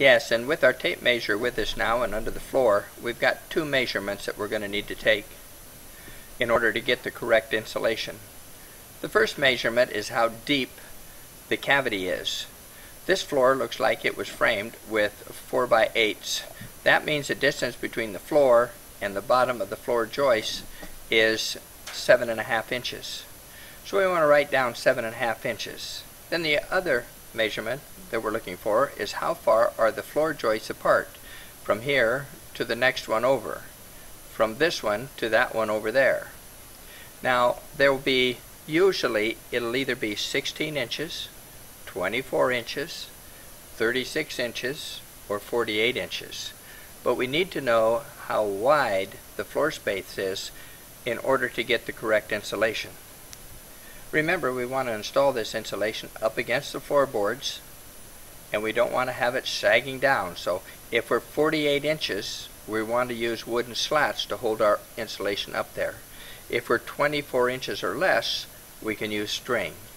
Yes, and with our tape measure with us now and under the floor, we've got two measurements that we're going to need to take in order to get the correct insulation. The first measurement is how deep the cavity is. This floor looks like it was framed with 4 by 8s. That means the distance between the floor and the bottom of the floor joist is 7.5 inches. So we want to write down 7.5 inches. Then the other measurement that we're looking for is how far are the floor joists apart from here to the next one over, from this one to that one over there. Now there will be, usually it'll either be 16 inches, 24 inches, 36 inches, or 48 inches. But we need to know how wide the floor space is in order to get the correct insulation. Remember, we want to install this insulation up against the floorboards, and we don't want to have it sagging down. So if we're 48 inches, we want to use wooden slats to hold our insulation up there. If we're 24 inches or less, we can use string.